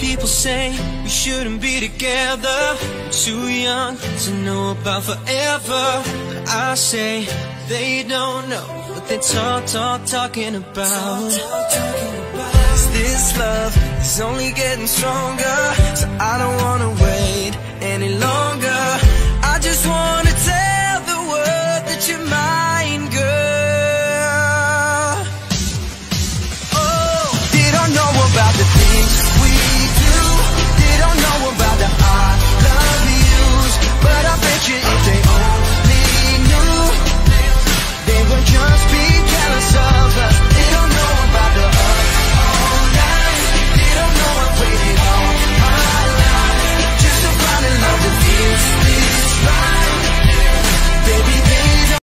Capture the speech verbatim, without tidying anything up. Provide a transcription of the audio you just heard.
people say we shouldn't be together. We're too young to know about forever. But I say they don't know what they talk, talk, talking about. Cause this love is only getting stronger, so I don't wanna wait any longer. I just want